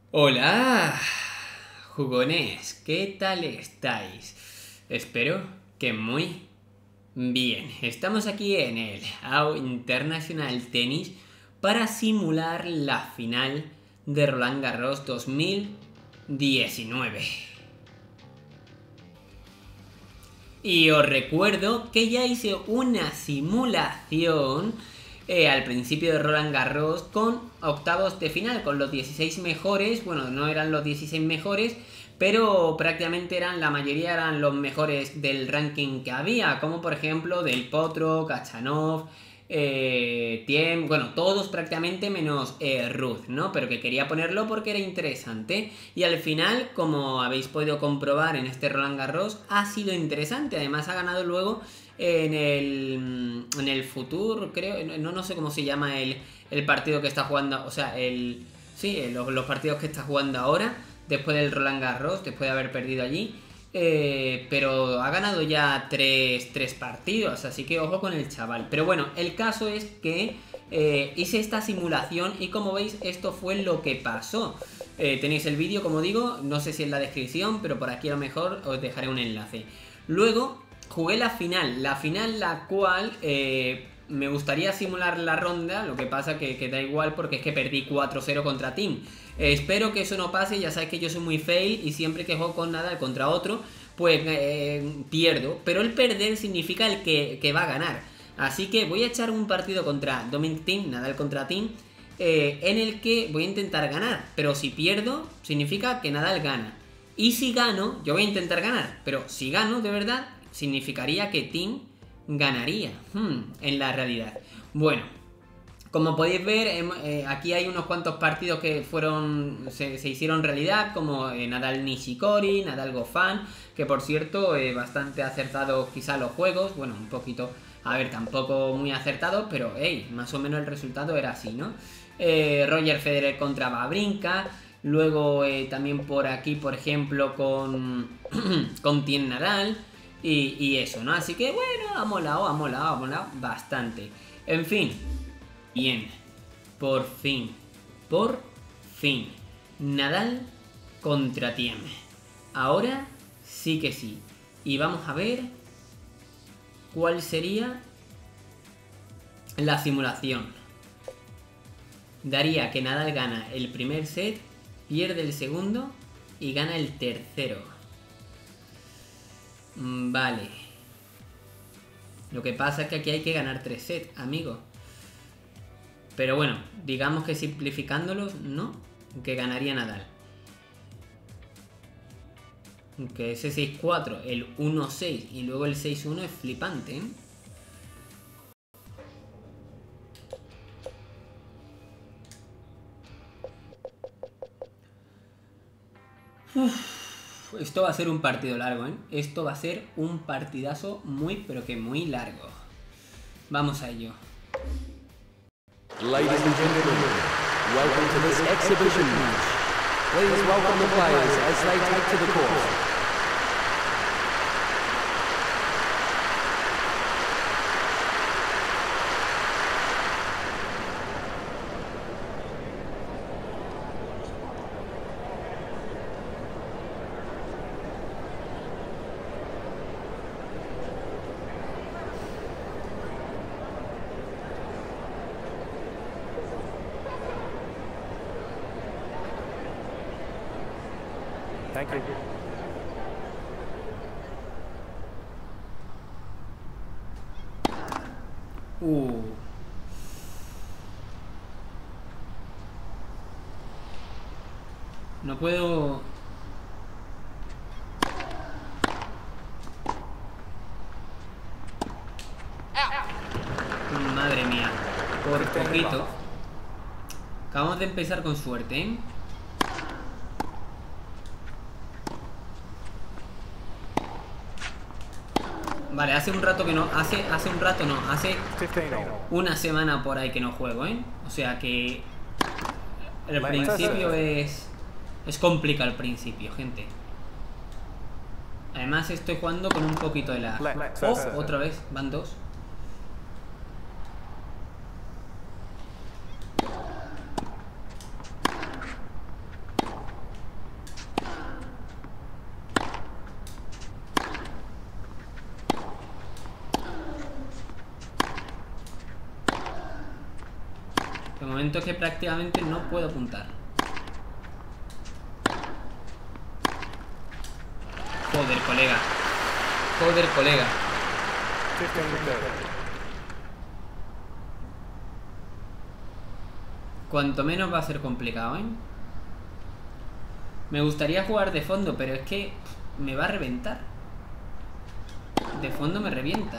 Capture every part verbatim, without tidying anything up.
Hola, jugones, ¿qué tal estáis? Espero que muy bien. Estamos aquí en el A O International Tennis para simular la final de Roland Garros dos mil diecinueve. Y os recuerdo que ya hice una simulación eh, al principio de Roland Garros con octavos de final, con los dieciséis mejores. Bueno, no eran los dieciséis mejores, pero prácticamente eran, la mayoría eran los mejores del ranking que había, como por ejemplo Del Potro, Khachanov, eh, Thiem, bueno, todos prácticamente menos eh, Ruth, ¿no? Pero que quería ponerlo porque era interesante. Y al final, como habéis podido comprobar en este Roland Garros, ha sido interesante. Además ha ganado luego en el, en el Futur, creo, no, no sé cómo se llama el, el partido que está jugando, o sea, el sí, los, los partidos que está jugando ahora, después del Roland Garros, después de haber perdido allí. Eh, pero ha ganado ya tres, tres partidos, así que ojo con el chaval. Pero bueno, el caso es que eh, hice esta simulación y como veis esto fue lo que pasó. Eh, tenéis el vídeo, como digo, no sé si en la descripción, pero por aquí a lo mejor os dejaré un enlace. Luego jugué la final, la final la cual eh, me gustaría simular la ronda, lo que pasa que, que da igual porque es que perdí cuatro cero contra Thiem. Eh, espero que eso no pase, ya sabéis que yo soy muy fail y siempre que juego con Nadal contra otro, pues eh, pierdo. Pero el perder significa el que, que va a ganar. Así que voy a echar un partido contra Dominic Thiem, Nadal contra Thiem, eh, en el que voy a intentar ganar. Pero si pierdo, significa que Nadal gana. Y si gano, yo voy a intentar ganar. Pero si gano de verdad, significaría que Thiem ganaría hmm, en la realidad. Bueno, como podéis ver, eh, aquí hay unos cuantos partidos que fueron se, se hicieron realidad, como eh, Nadal Nishikori, Nadal Goffin, que por cierto, eh, bastante acertados quizá los juegos, bueno, un poquito, a ver, tampoco muy acertados, pero hey, más o menos el resultado era así, ¿no? Eh, Roger Federer contra Wawrinka, luego eh, también por aquí, por ejemplo, con, con Thiem Nadal, y, y eso, ¿no? Así que bueno, ha molado, ha molado, ha molado bastante. En fin. Bien, por fin, por fin, Nadal contra Thiem. Ahora sí que sí. Y vamos a ver cuál sería la simulación. Daría que Nadal gana el primer set, pierde el segundo y gana el tercero. Vale. Lo que pasa es que aquí hay que ganar tres sets, amigo. Pero bueno, digamos que simplificándolos, no, que ganaría Nadal. Que ese seis cuatro, el uno seis y luego el seis uno es flipante, ¿eh? Uf, esto va a ser un partido largo, ¿eh? Esto va a ser un partidazo muy, pero que muy largo. Vamos a ello. Ladies and gentlemen, welcome to this exhibition match. Please welcome the players as they take to the court. Thank you. Uh. No puedo... Madre mía. Por poquito. Acabamos de empezar con suerte, ¿eh? Vale, hace un rato que no... Hace, hace un rato no, hace una semana por ahí que no juego, ¿eh? O sea que... El principio es... Es complicado el principio, gente. Además estoy jugando con un poquito de lag. Oh, otra vez, van dos. momento es que prácticamente no puedo apuntar. Joder, colega. Joder, colega. Cuanto menos va a ser complicado, ¿eh? Me gustaría jugar de fondo, pero es que me va a reventar. De fondo me revienta.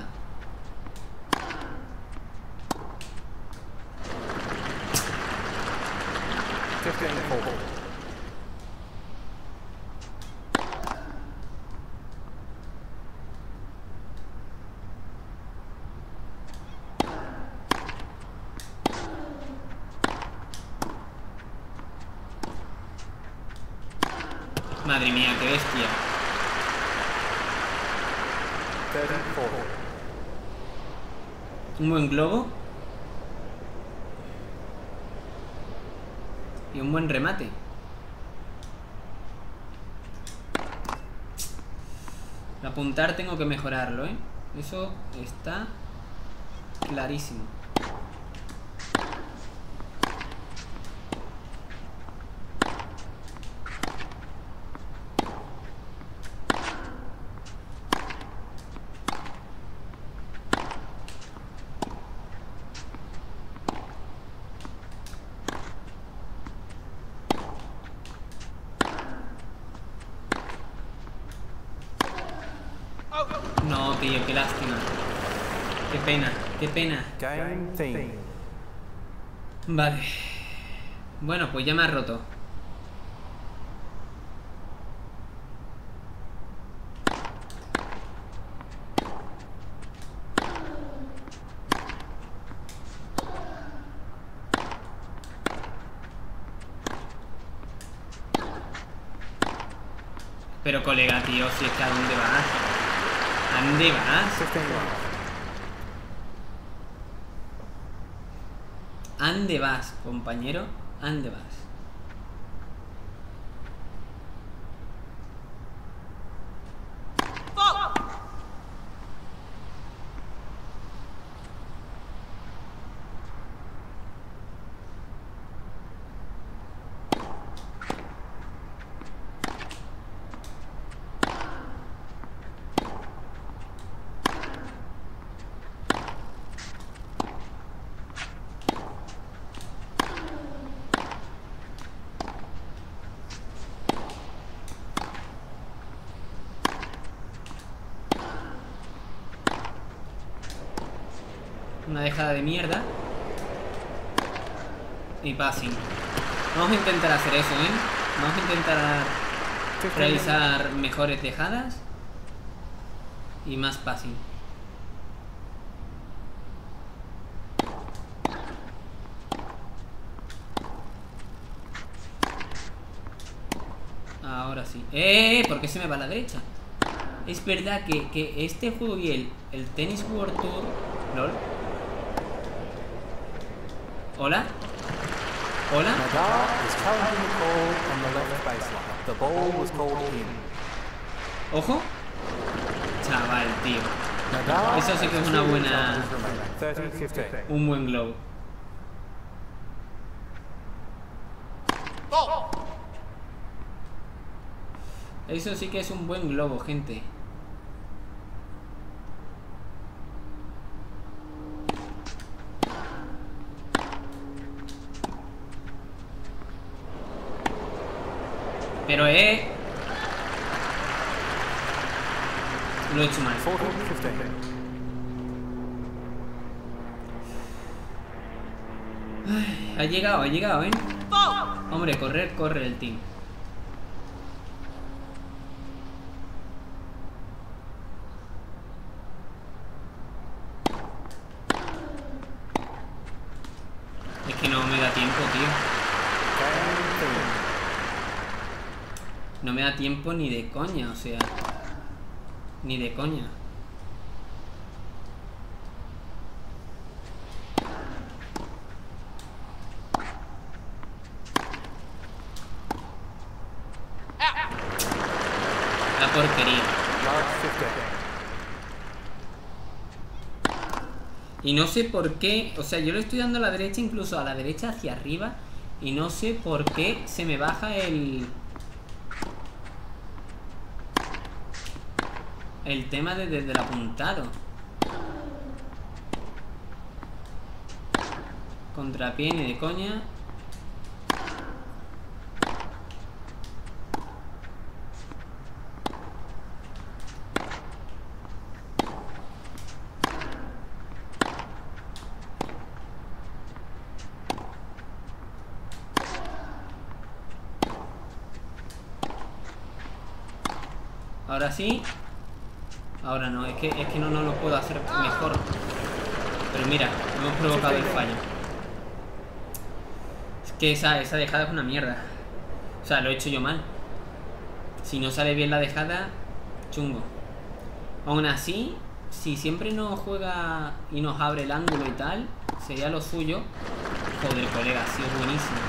Madre mía, qué bestia. Un buen globo. Y un buen remate. Apuntar tengo que mejorarlo, ¿eh? Eso está clarísimo. No, tío, qué lástima. Qué pena, qué pena. Game theme. Vale. Bueno, pues ya me ha roto. Pero colega, tío, si es que ¿a dónde vas? ¿A dónde vas? ¿A dónde vas, compañero? ¿A dónde vas? Una dejada de mierda. Y passing. Vamos a intentar hacer eso, ¿eh? Vamos a intentar realizar mejores dejadas y más passing. Ahora sí. ¡Eh! ¿Por qué se me va a la derecha? Es verdad que, que este juego y el, el Tennis World Tour... ¿Lol? ¿Hola? ¿Hola? Nadal is challenging the call on the left baseline. The ball was called in. Ojo. Chaval, tío. Nadal Eso sí que es una buena... thirty fifteen. Un buen globo. Eso sí que es un buen globo, gente. Pero eh... Lo he hecho mal. forty fifteen. Ay, ha llegado, ha llegado, ¿eh? Hombre, correr, corre el team. Es que no me da tiempo, tío. Game theme. No me da tiempo ni de coña, o sea... Ni de coña. La porquería. Large fifteen. Y no sé por qué, o sea, yo le estoy dando a la derecha, incluso a la derecha hacia arriba, y no sé por qué se me baja el... El tema de, desde el apuntado. Contrapié ni de coña. Ahora sí. Ahora no, es que, es que no, no lo puedo hacer mejor. Pero mira, hemos provocado el fallo. Es que esa, esa dejada es una mierda. O sea, lo he hecho yo mal. Si no sale bien la dejada, chungo. Aún así, si siempre nos juega y nos abre el ángulo y tal, sería lo suyo. Joder, colega, ha sido buenísimo.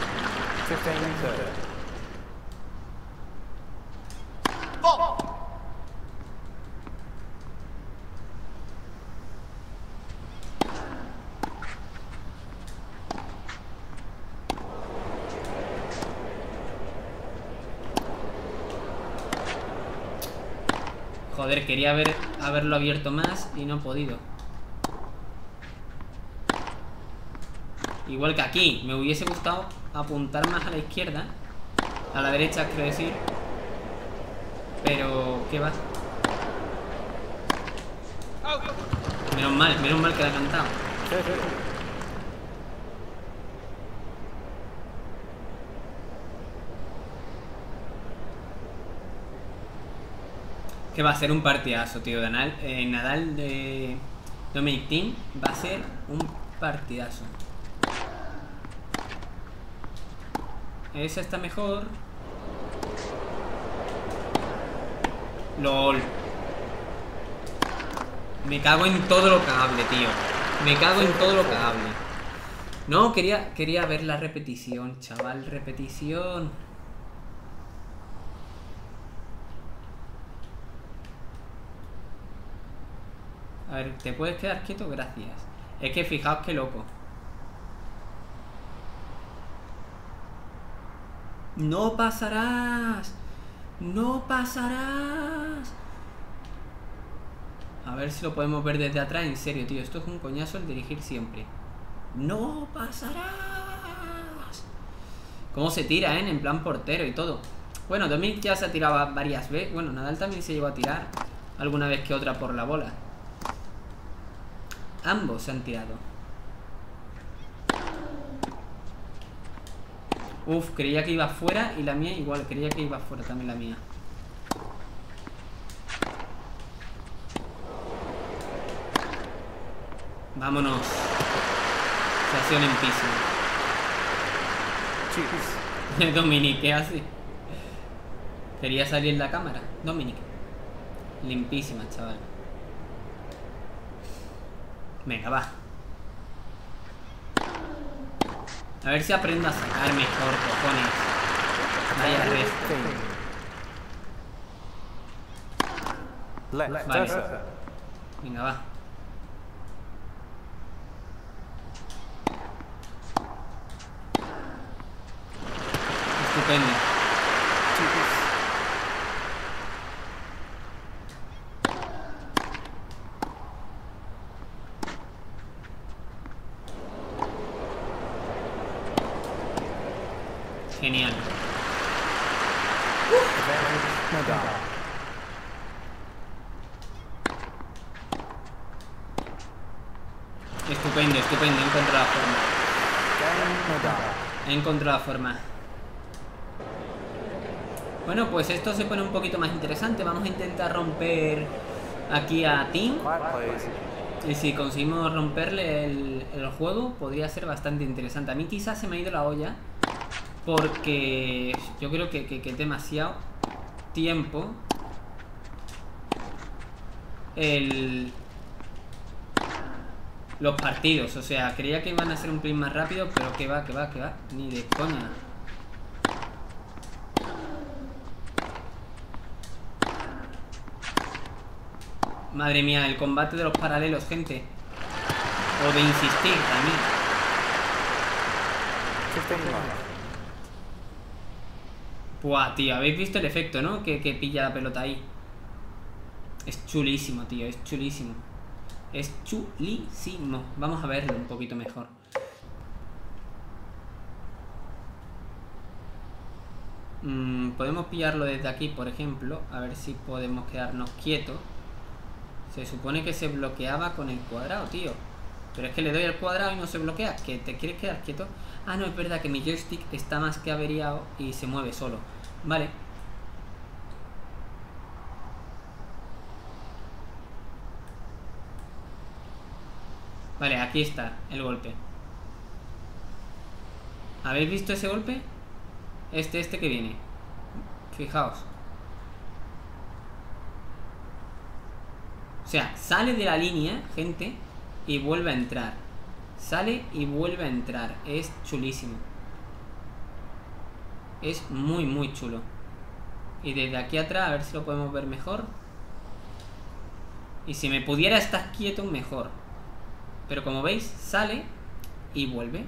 Joder, quería haber, haberlo abierto más y no he podido. Igual que aquí, me hubiese gustado apuntar más a la izquierda. A la derecha, quiero decir. Pero, ¿qué va? Menos mal, menos mal que la ha cantado. Que va a ser un partidazo, tío. Nadal, eh, Nadal de Dominic Thiem va a ser un partidazo. Esa está mejor. LOL. Me cago en todo lo que hable, tío. Me cago en todo lo que hable. No, quería, quería ver la repetición, chaval. Repetición. A ver, ¿te puedes quedar quieto? Gracias. Es que fijaos qué loco. No pasarás. No pasarás. A ver si lo podemos ver desde atrás. En serio, tío. Esto es un coñazo el dirigir siempre. No pasarás. Cómo se tira, ¿eh? En plan portero y todo. Bueno, Dominic ya se ha tirado varias veces. Bueno, Nadal también se llegó a tirar alguna vez que otra por la bola. Ambos se han tirado. Uf, creía que iba fuera y la mía igual. Creía que iba fuera también la mía. Vámonos. Se ha sido limpísimo. Dominic, ¿qué hace? Quería salir en la cámara. Dominic. Limpísima, chaval. Venga, va. A ver si aprendo a sacar mejor, cojones. Vaya resto. Vale. Venga, va. Estupendo. Genial. Estupendo, estupendo. He encontrado la forma. He encontrado la forma. Bueno, pues esto se pone un poquito más interesante. Vamos a intentar romper aquí a Thiem. Y si conseguimos romperle el, el juego, podría ser bastante interesante. A mí quizás se me ha ido la olla, porque yo creo que, que, que es demasiado tiempo el, los partidos. O sea, creía que iban a ser un pelín más rápido, pero que va, que va, que va. Ni de coña. Madre mía, el combate de los paralelos, gente. O de insistir también. fifteen life. Buah, tío, habéis visto el efecto, ¿no? Que, que pilla la pelota ahí. Es chulísimo, tío, es chulísimo. Es chulísimo. Vamos a verlo un poquito mejor. Mm, podemos pillarlo desde aquí, por ejemplo. A ver si podemos quedarnos quietos. Se supone que se bloqueaba con el cuadrado, tío. Pero es que le doy al cuadrado y no se bloquea. ¿Que te quieres quedar quieto? Ah, no, es verdad que mi joystick está más que averiado y se mueve solo. Vale. Vale, aquí está el golpe. ¿Habéis visto ese golpe? Este, este que viene. Fijaos. O sea, sale de la línea, gente, y vuelve a entrar. Sale y vuelve a entrar. Es chulísimo. Es muy, muy chulo. Y desde aquí atrás, a ver si lo podemos ver mejor. Y si me pudiera estar quieto, mejor. Pero como veis, sale y vuelve.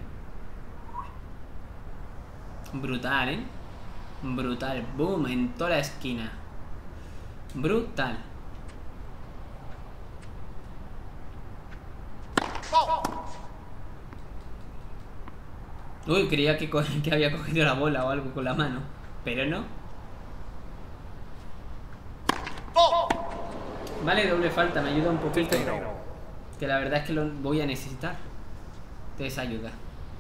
Brutal, ¿eh? Brutal. Boom, en toda la esquina. Brutal. Uy, creía que, co que había cogido la bola o algo con la mano. Pero no. Vale, doble falta, me ayuda un poquito. Que la verdad es que lo voy a necesitar de esa ayuda.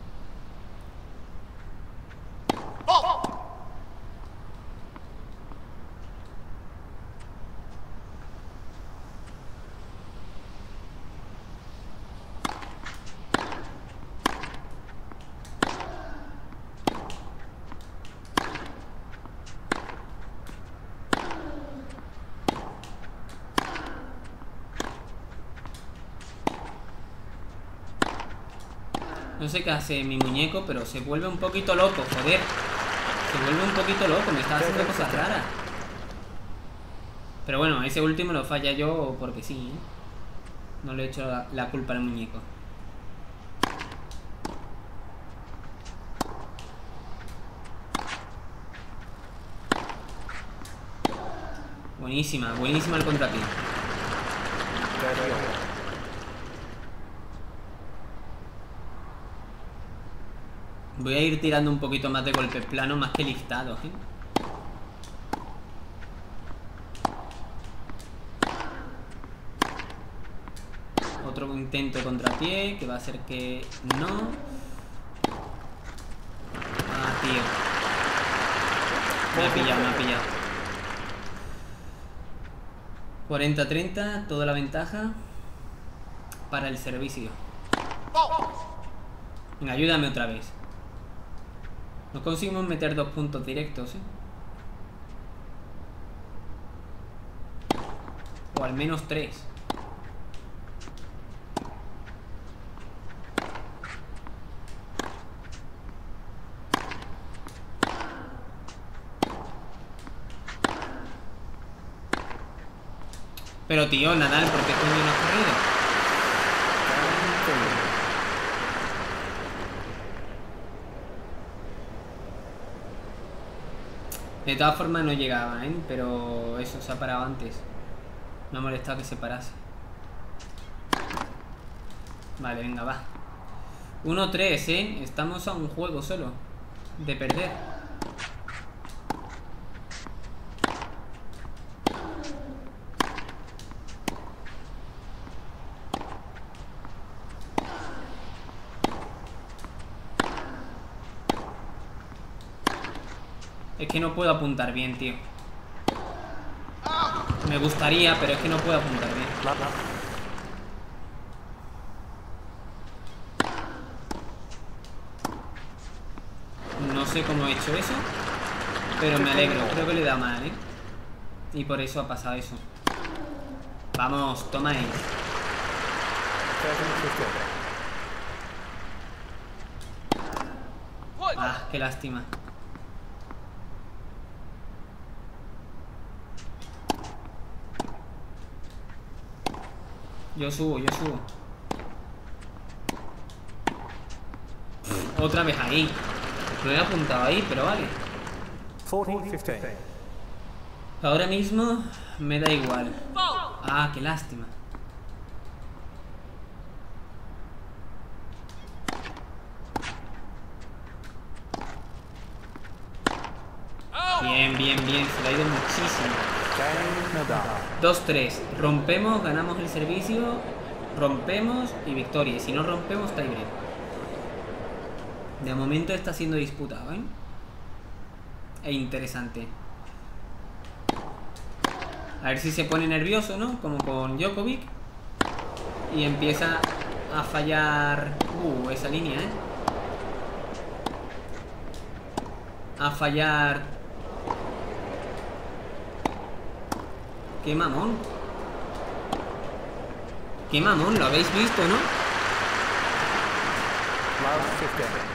No sé qué hace mi muñeco, pero se vuelve un poquito loco, joder. Se vuelve un poquito loco, me está haciendo cosas raras. Pero bueno, ese último lo falla yo porque sí, ¿eh? No le he hecho la, la culpa al muñeco. Buenísima, buenísima el contrapié. Voy a ir tirando un poquito más de golpes planos, más que listados, ¿eh? Otro intento de contrapié, que va a ser que no. Ah, tío. Me ha pillado, me ha pillado. cuarenta treinta, toda la ventaja para el servicio. Venga, ayúdame otra vez. No conseguimos meter dos puntos directos, ¿eh? O al menos tres. Pero tío, Nadal, ¿por qué coño no has corrido? De todas formas no llegaba, ¿eh? Pero eso se ha parado antes. Me ha molestado que se parase. Vale, venga, va. uno tres, ¿eh? Estamos a un juego solo de perder. Es que no puedo apuntar bien, tío. Me gustaría, pero es que no puedo apuntar bien. No sé cómo he hecho eso, pero me alegro. Creo que le da mal, ¿eh? Y por eso ha pasado eso. Vamos, toma ahí. Ah, qué lástima. Yo subo, yo subo. Otra vez ahí. Lo he apuntado ahí, pero vale. forty fifteen. Ahora mismo me da igual. Ah, qué lástima. Bien, bien, bien. Se le ha ido muchísimo. Game Nadal. dos tres. Rompemos, ganamos el servicio. Rompemos y victoria. Y si no rompemos, está libre. De momento está siendo disputado, ¿eh? E interesante. A ver si se pone nervioso, ¿no? Como con Djokovic. Y empieza a fallar... Uh, esa línea, ¿eh? A fallar... ¡Qué mamón! ¡Qué mamón! Lo habéis visto, ¿no? Love fifteen.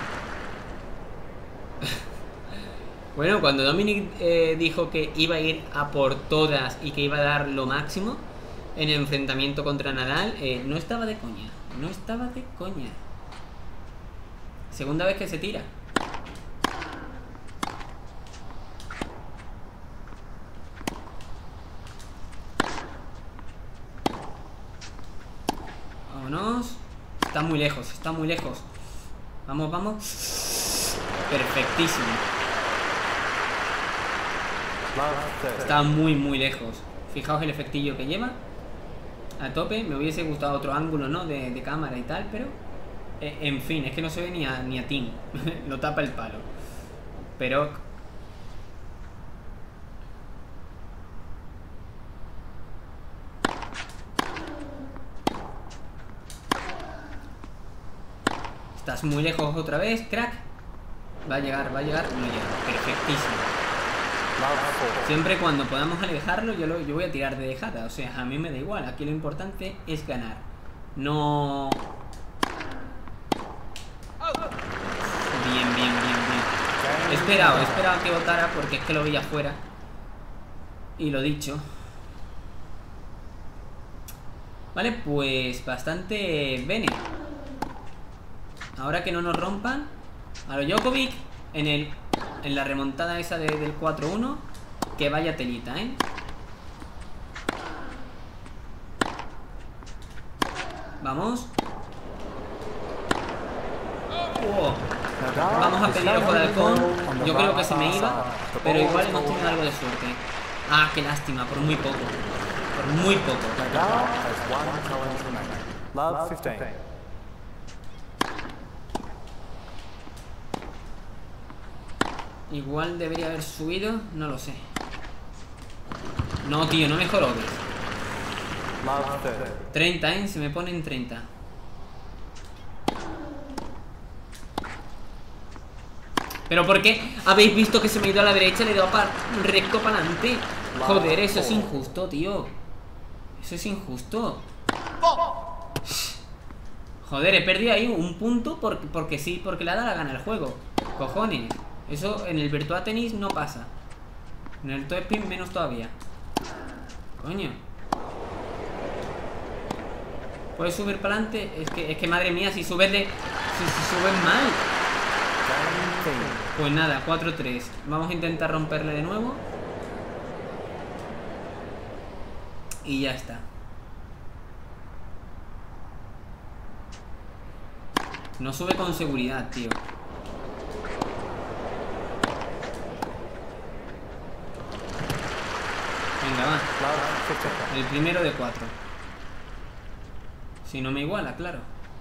Bueno, cuando Dominic eh, dijo que iba a ir a por todas y que iba a dar lo máximo en el enfrentamiento contra Nadal, eh, no estaba de coña. No estaba de coña. Segunda vez que se tira. Vámonos. Está muy lejos, está muy lejos. Vamos, vamos. Perfectísimo. Está muy, muy lejos. Fijaos el efectillo que lleva. A tope. Me hubiese gustado otro ángulo, ¿no? De, de cámara y tal, pero... Eh, en fin, es que no se ve ni a, ni a Tim. Lo tapa el palo. Pero... Estás muy lejos otra vez, crack. Va a llegar, va a llegar. No llega. Perfectísimo. Siempre cuando podamos alejarlo, yo, lo, yo voy a tirar de dejada. O sea, a mí me da igual. Aquí lo importante es ganar. No... Bien, bien, bien, bien. He esperado, he esperado que votara porque es que lo veía afuera. Y lo dicho. Vale, pues bastante bene. Ahora que no nos rompan. A lo Djokovic en el... En la remontada esa de, del cuatro uno. Que vaya telita, ¿eh? Vamos. Oh. Vamos a pedir ojo de halcón. Yo creo que se me iba, pero igual hemos tenido algo de suerte. Ah, qué lástima, por muy poco. Por muy poco. Love fifteen. Igual debería haber subido, no lo sé. No, tío, no me jorobes. Love thirty. treinta, ¿eh? Se me pone en treinta. ¿Pero por qué? ¿Habéis visto que se me ha ido a la derecha y le he dado pa recto para adelante? Joder, eso es injusto, tío. Eso es injusto. Joder, he perdido ahí un punto porque, porque sí, porque le ha dado la gana al juego. Cojones. Eso en el Virtua Tennis no pasa. En el Top Spin menos todavía. Coño. ¿Puedes subir para adelante? Es que, es que madre mía, si subes de... Si, si subes mal. Pues nada, cuatro tres. Vamos a intentar romperle de nuevo. Y ya está. No sube con seguridad, tío. Venga, va. El primero de cuatro. Si no me iguala, claro.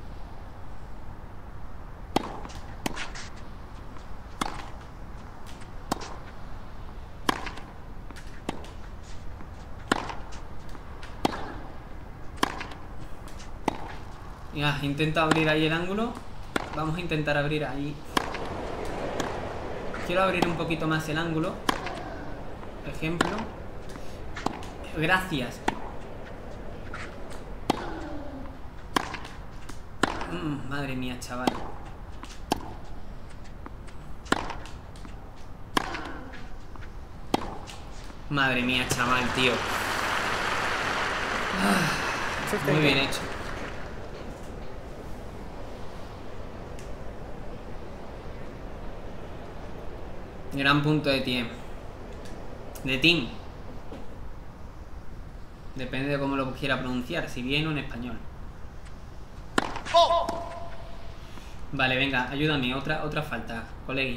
Ya, intenta abrir ahí el ángulo. Vamos a intentar abrir ahí. Quiero abrir un poquito más el ángulo. Ejemplo. Gracias. Mm, madre mía, chaval. Madre mía, chaval, tío. Ah, muy bien hecho. Gran punto de tiempo. De team. Depende de cómo lo quiera pronunciar, si bien o en español. Vale, venga, ayúdame. Otra, otra falta, colegui.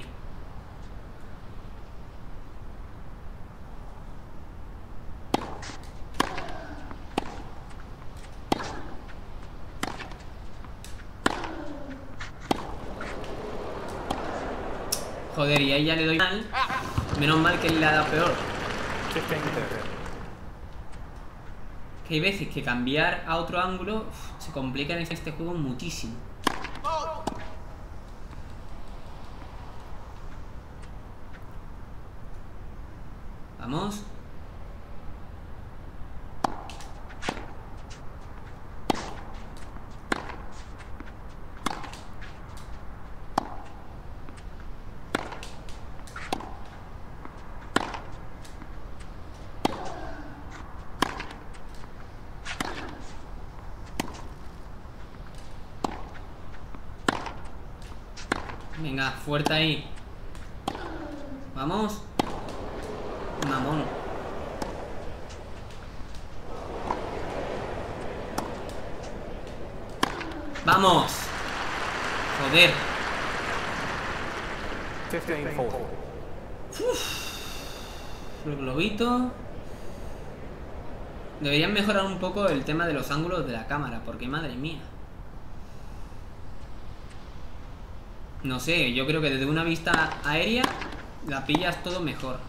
Joder, y ahí ya le doy mal. Menos mal que él le ha dado peor. fifteen thirty. Que hay veces que cambiar a otro ángulo uf, se complica en este juego muchísimo. Vamos. Venga, fuerte ahí. Vamos. Mamón. Vamos. Joder. fifteen forty. El globito. Deberían mejorar un poco el tema de los ángulos de la cámara, porque madre mía. No sé, yo creo que desde una vista aérea la pillas todo mejor.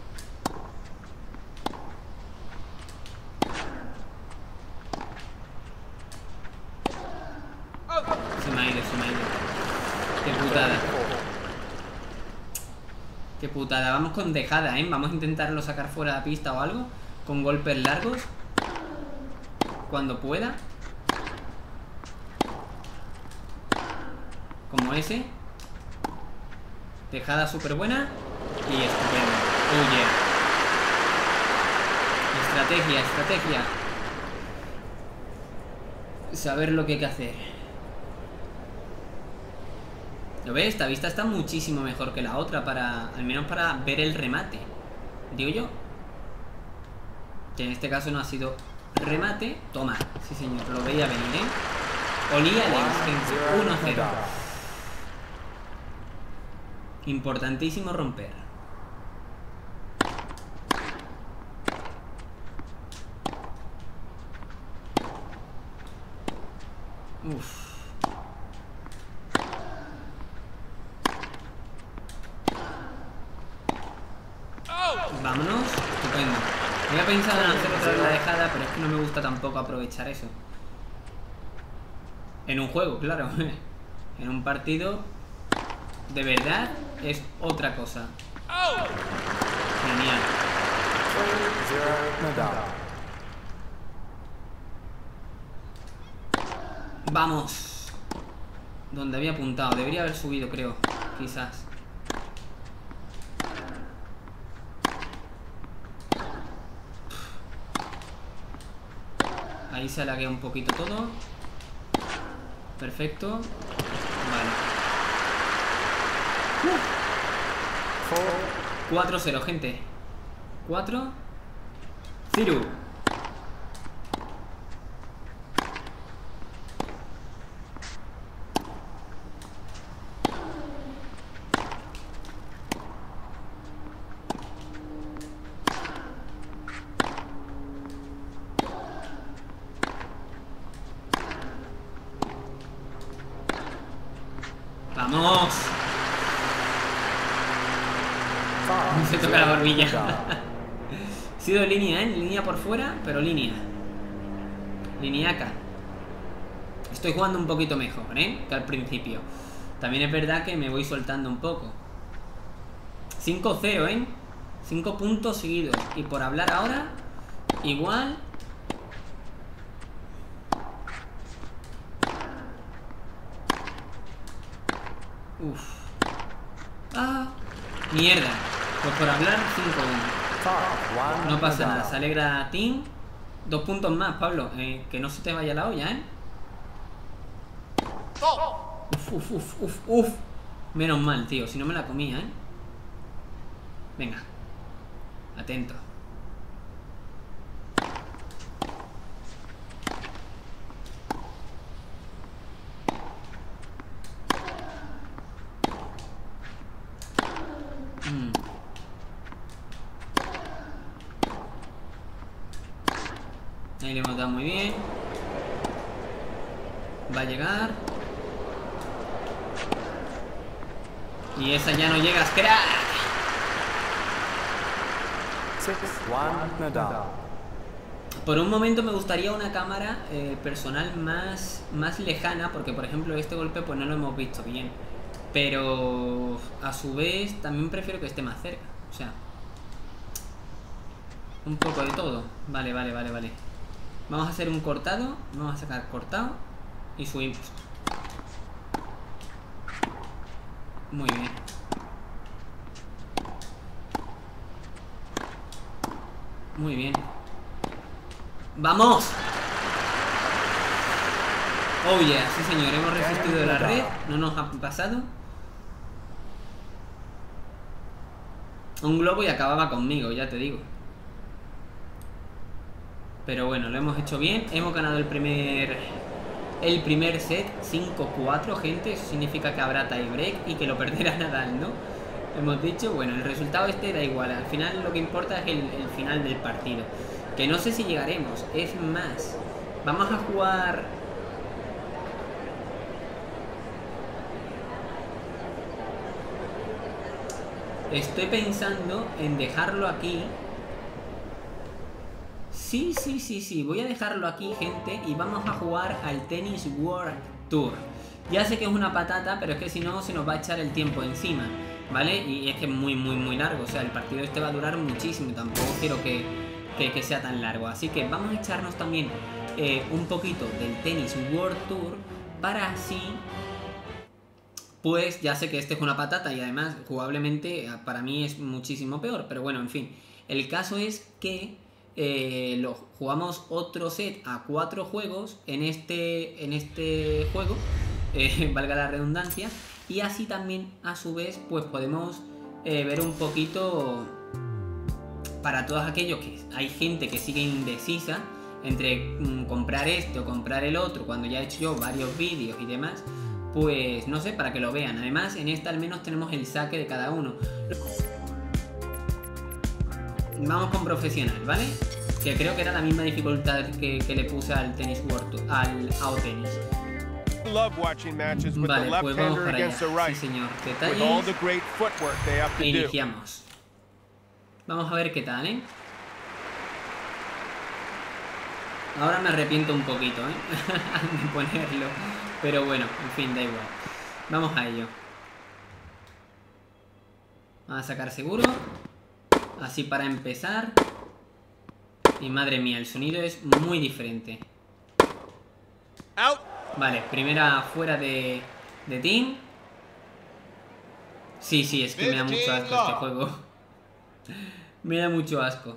Se me ha ido, se me ha ido. Qué putada. Qué putada. Vamos con dejada, ¿eh? Vamos a intentarlo sacar fuera de la pista o algo. Con golpes largos. Cuando pueda. Como ese. Dejada súper buena. Y estupendo. Oh yeah. Estrategia, estrategia. Saber lo que hay que hacer. ¿Lo ves? Esta vista está muchísimo mejor que la otra. Para, al menos para ver el remate. Digo yo. Que en este caso no ha sido remate. Toma. Sí señor, lo veía venir, ¿eh? Olía la gente. uno cero. Importantísimo romper. Uf. Vámonos. Estupendo. Había pensado en hacer otra vez la dejada, pero es que no me gusta tampoco aprovechar eso. En un juego, claro. En un partido de verdad es otra cosa. Genial. Vamos. Donde había apuntado. Debería haber subido, creo. Quizás. Ahí se laguea un poquito todo. Perfecto. Vale. cuatro cero, gente. cuatro cero. Vamos. Se toca la barbilla. Ha sido línea, ¿eh? Línea por fuera, pero línea. Lineaca. Estoy jugando un poquito mejor, ¿eh? Que al principio. También es verdad que me voy soltando un poco. cinco cero, ¿eh? cinco puntos seguidos. Y por hablar ahora, igual. Uf. Ah, mierda. Pues por hablar, cinco uno. No pasa nada, se alegra Team. Dos puntos más, Pablo. Eh, que no se te vaya la olla, ¿eh? Uf, uf, uf, uf, uf. Menos mal, tío. Si no me la comía, ¿eh? Venga. Atento. Mm. Ahí le hemos dado muy bien. Va a llegar. Y esa ya no llegas, crack. six one Nadal. Por un momento me gustaría una cámara eh, personal más, más lejana, porque por ejemplo este golpe pues no lo hemos visto bien. Pero a su vez también prefiero que esté más cerca. O sea, un poco de todo. Vale, vale, vale, vale. Vamos a hacer un cortado. Vamos a sacar cortado y subimos. Muy bien. Muy bien. ¡Vamos! Oh yeah, sí señor, hemos resistido la red. No nos ha pasado. Un globo y acababa conmigo, ya te digo. Pero bueno, lo hemos hecho bien. Hemos ganado el primer El primer set, cinco cuatro, gente. Eso significa que habrá tiebreak y que lo perderá Nadal, ¿no? Hemos dicho, bueno, el resultado este da igual. Al final lo que importa es el, el final del partido. Que no sé si llegaremos. Es más, vamos a jugar... Estoy pensando en dejarlo aquí. Sí, sí, sí, sí. Voy a dejarlo aquí, gente. Y vamos a jugar al Tennis World Tour. Ya sé que es una patata, pero es que si no se nos va a echar el tiempo encima, ¿vale? Y es que es muy, muy, muy largo. O sea, el partido este va a durar muchísimo. Tampoco quiero que, que, que sea tan largo. Así que vamos a echarnos también eh, un poquito del Tennis World Tour. Para así... Pues ya sé que este es una patata y además jugablemente para mí es muchísimo peor. Pero bueno, en fin. El caso es que eh, lo, jugamos otro set a cuatro juegos en este, en este juego. Eh, valga la redundancia. Y así también a su vez pues podemos eh, ver un poquito para todos aquellos que hay gente que sigue indecisa entre mm, comprar este o comprar el otro, cuando ya he hecho yo varios vídeos y demás. Pues no sé, para que lo vean. Además, en esta al menos tenemos el saque de cada uno. Vamos con profesional, ¿vale? Que creo que era la misma dificultad que, que le puse al Tennis World Tour, al A O Tennis. Vale, pues vamos para allá. Sí, señor. Detalles. E iniciamos. Vamos a ver qué tal, ¿eh? Ahora me arrepiento un poquito, ¿eh? de ponerlo. Pero bueno, en fin, da igual. Vamos a ello. Vamos a sacar seguro. Así para empezar. Y madre mía, el sonido es muy diferente. Vale, primera fuera de, de team. Sí, sí, es que me da mucho asco este juego. Me da mucho asco.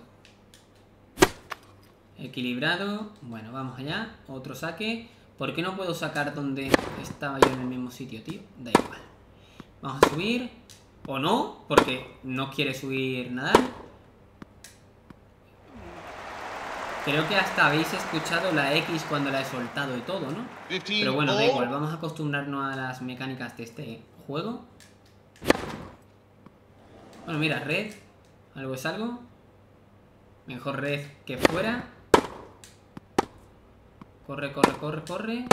Equilibrado. Bueno, vamos allá. Otro saque. ¿Por qué no puedo sacar donde estaba yo en el mismo sitio, tío? Da igual. Vamos a subir. O no, porque no quiere subir Nadal. Creo que hasta habéis escuchado la X cuando la he soltado y todo, ¿no? Pero bueno, da igual. Vamos a acostumbrarnos a las mecánicas de este juego. Bueno, mira, red. Algo es algo. Mejor red que fuera. Corre, corre, corre, corre.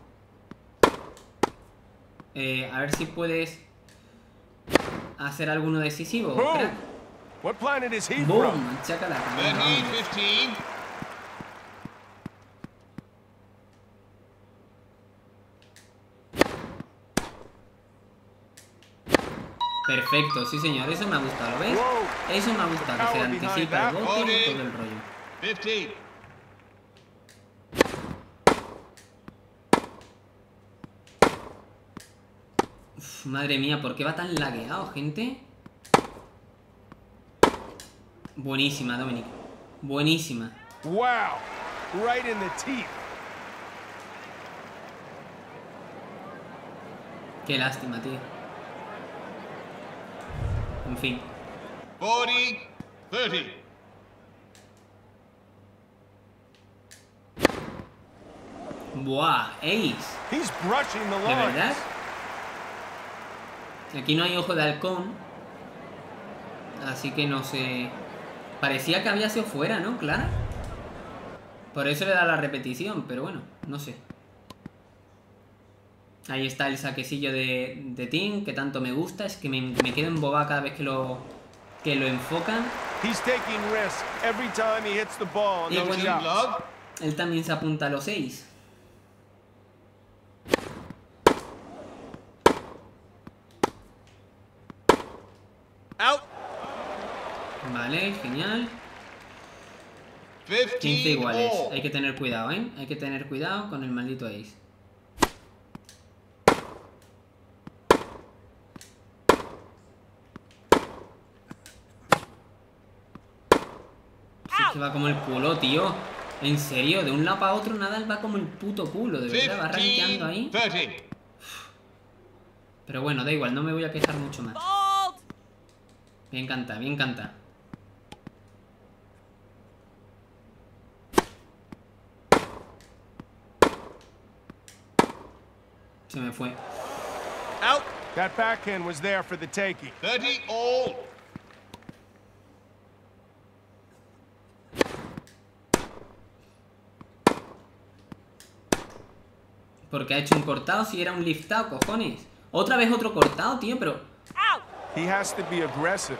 Eh, a ver si puedes hacer alguno decisivo. Boom, Boom. Chácala. Perfecto, sí señor, eso me ha gustado, ¿lo ves? Eso me ha gustado, que se anticipa el bote y todo el rollo. Uf, madre mía, ¿por qué va tan lagueado, gente? Buenísima, Dominic. Buenísima. Wow, right in the teeth. Qué lástima, tío. En fin. forty, thirty. Buah, ace. He's brushing the ¿De verdad? lines. Aquí no hay ojo de halcón. Así que no sé. Parecía que había sido fuera, ¿no? Clara. Por eso le da la repetición, pero bueno, no sé. Ahí está el saquecillo de, de Tim, que tanto me gusta. Es que me, me quedo embobado cada vez que lo, que lo enfocan. He's taking risks every time he hits the ball on Y those bueno, shots. Love. él también se apunta a los seis. Out. Vale, genial. quince fifteen iguales. all. Hay que tener cuidado, ¿eh? Hay que tener cuidado con el maldito ace. Si es que va como el culo, tío. En serio, de un lado para otro Nadal va como el puto culo. De verdad, va rankeando ahí. fifteen, thirty. Pero bueno, da igual, no me voy a quejar mucho más. Bien canta, bien canta. Se me fue. Out. That backhand was there for the taking. thirty all. Porque ha hecho un cortado si era un liftado, cojones. Otra vez otro cortado, tío, pero... He has to be aggressive.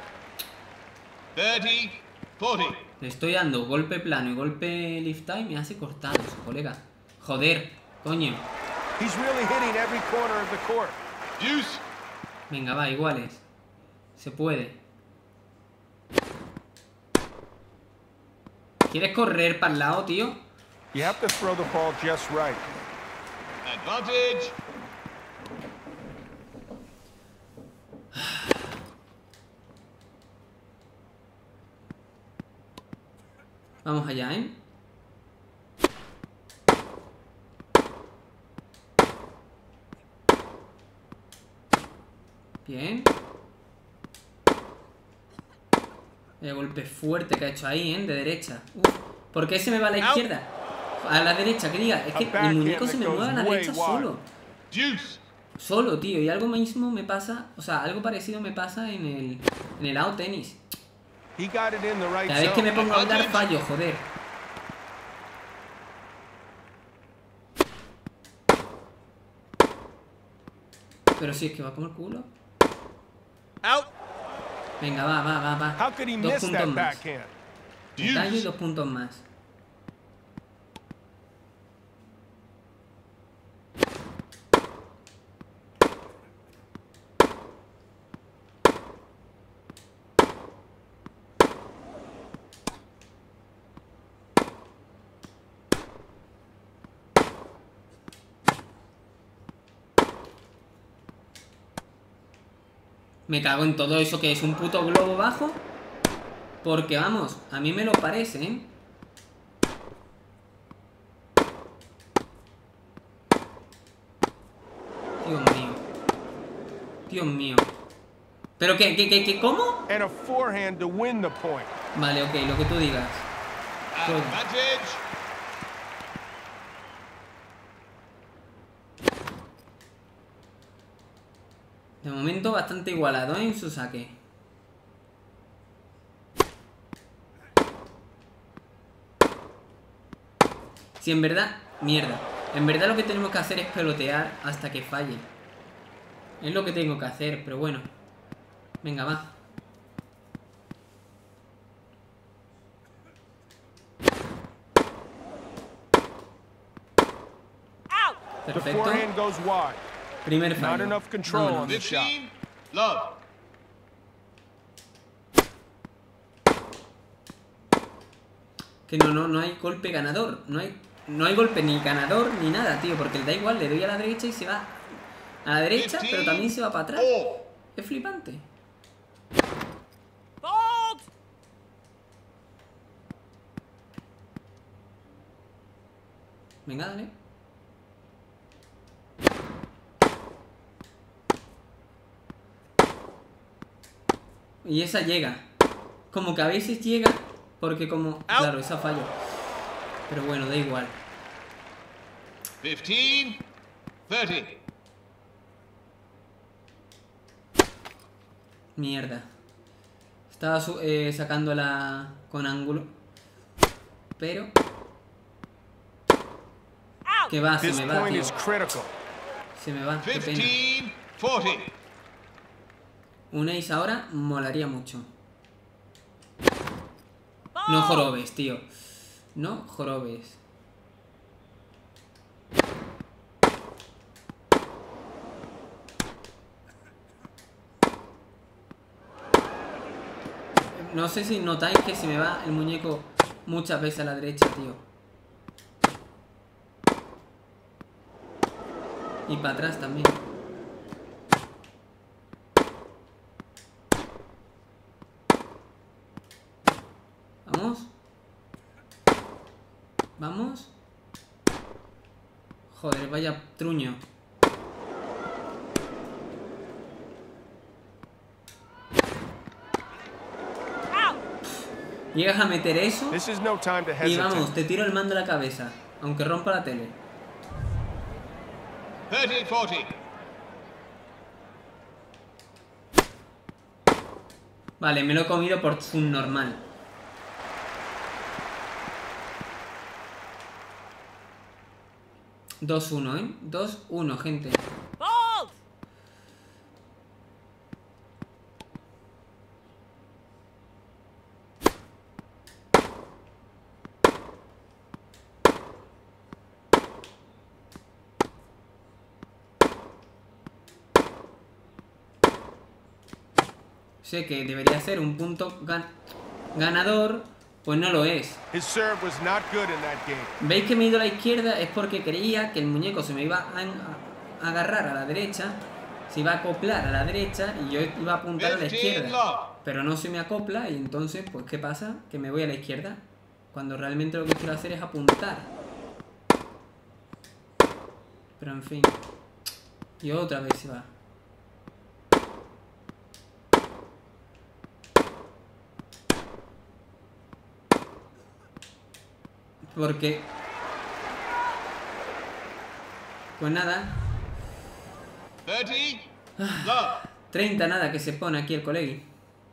thirty, forty. Le estoy dando golpe plano y golpe liftado y me hace cortados, colega. Joder, coño. He's really hitting every corner of the court. Deuce. Venga, va, iguales. Se puede. ¿Quieres correr para el lado, tío? You have to throw the ball just right. Advantage. Vamos allá, ¿eh? Bien. El golpe fuerte que ha hecho ahí, ¿eh? De derecha. Uf. ¿Por qué se me va a la izquierda? A la derecha, que diga. Es que mi muñeco se me mueve a la derecha solo. Deuce. Solo, tío. Y algo mismo me pasa. O sea, algo parecido me pasa en el, en el out tenis. He got it in the right Cada vez que me zone. pongo a hablar fallo, joder. Pero si es que va como el culo. Out. Venga, va, va, va, va. How could he Dos miss puntos that más. backhand? Me callo y Deuce. dos puntos más. Me cago en todo eso que es un puto globo bajo. Porque vamos, a mí me lo parece, ¿eh? Dios mío. Dios mío. ¿Pero qué, qué, qué, qué, cómo? And a forehand to win the point. Vale, ok, lo que tú digas. Advantage. De momento bastante igualado, ¿eh? En su saque. Si en verdad... Mierda. En verdad lo que tenemos que hacer es pelotear hasta que falle. Es lo que tengo que hacer, pero bueno. Venga, va. The Perfecto. forehand goes wide. Primer Not fallo. enough control on Vámonos. the shot. fifteen. Love. Que no, no, no hay golpe ganador. No hay, no hay golpe ni ganador ni nada, tío. Porque le da igual, le doy a la derecha y se va a la derecha, pero también se va para atrás. All. Es flipante. Venga, dale. Y esa llega. Como que a veces llega, porque como... Claro, esa falló. Pero bueno, da igual. fifteen, thirty. Mierda. Estaba eh, sacándola con ángulo. Pero... Que va, se This me va, point tío. is critical. Se me va, qué pena. fifteen, forty. Un ace ahora molaría mucho. No jorobes, tío. No jorobes. No sé si notáis que se me va el muñeco muchas veces a la derecha, tío. Y para atrás también. Vamos. Vamos. Joder, vaya truño. Llegas a meter eso This is no time to y vamos, hesitate. te tiro el mando a la cabeza, aunque rompa la tele. thirty, forty. Vale, me lo he comido por subnormal. dos uno, ¿eh? dos uno, gente. Sé que debería ser un punto gan ganador, pues no lo es. His serve was not good in that game. ¿Veis que me he ido a la izquierda? Es porque creía que el muñeco se me iba a, a agarrar a la derecha, se iba a acoplar a la derecha y yo iba a apuntar a la izquierda. Pero no se me acopla y entonces, pues ¿qué pasa? Que me voy a la izquierda, cuando realmente lo que quiero hacer es apuntar. Pero en fin. Y otra vez se va. Porque... Pues nada. thirty, love. treinta nada que se pone aquí el colegui.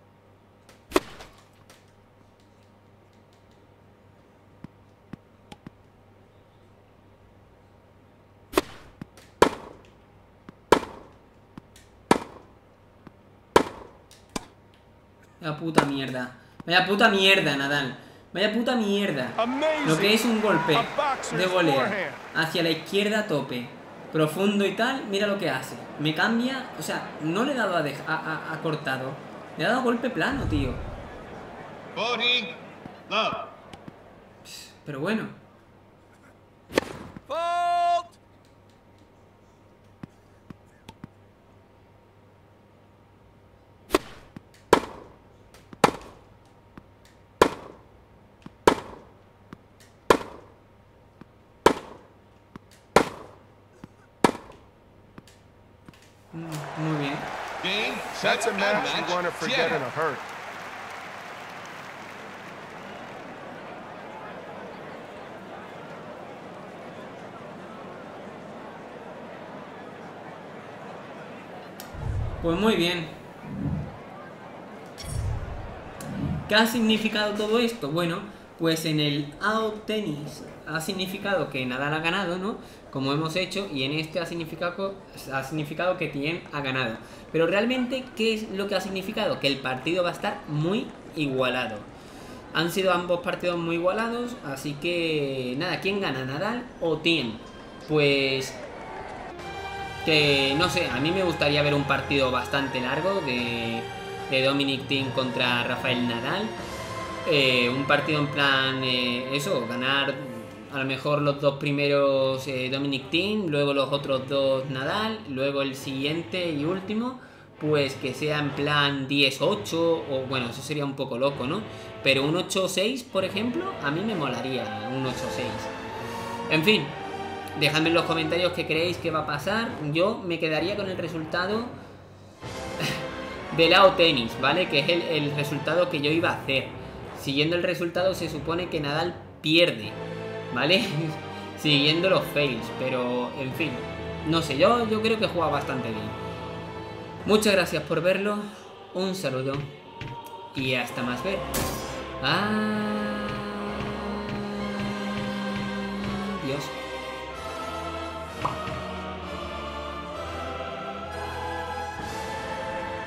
Vaya puta mierda. Vaya puta mierda, Nadal. Vaya puta mierda. Lo que es un golpe de volea hacia la izquierda a tope, profundo y tal, mira lo que hace. Me cambia, o sea, no le he dado a, a, a, a cortado. Le he dado a golpe plano, tío. forty, love. Pero bueno. Fault! Muy bien. Game, set, That's a and match you match. want to forget in Yeah. a hurry. Pues muy bien. ¿Qué ha significado todo esto? Bueno, pues en el Out Tennis ha significado que Nadal ha ganado, ¿no? Como hemos hecho, y en este ha significado, ha significado que Tien ha ganado. Pero realmente, ¿qué es lo que ha significado? Que el partido va a estar muy igualado. Han sido ambos partidos muy igualados, así que nada, ¿quién gana? ¿Nadal o Tien? Pues... que no sé, a mí me gustaría ver un partido bastante largo de, de Dominic Thiem contra Rafael Nadal. Eh, un partido en plan, eh, eso, ganar a lo mejor los dos primeros eh, Dominic Thiem, luego los otros dos Nadal, luego el siguiente y último, pues que sea en plan diez ocho, o bueno, eso sería un poco loco, ¿no? Pero un ocho seis, por ejemplo, a mí me molaría un ocho seis. En fin, dejadme en los comentarios qué creéis que va a pasar. Yo me quedaría con el resultado de lado tenis, ¿vale? Que es el, el resultado que yo iba a hacer. Siguiendo el resultado se supone que Nadal pierde, ¿vale? Siguiendo los fails, pero en fin, no sé, yo, yo creo que juega bastante bien. Muchas gracias por verlo, un saludo y hasta más ver. Adiós.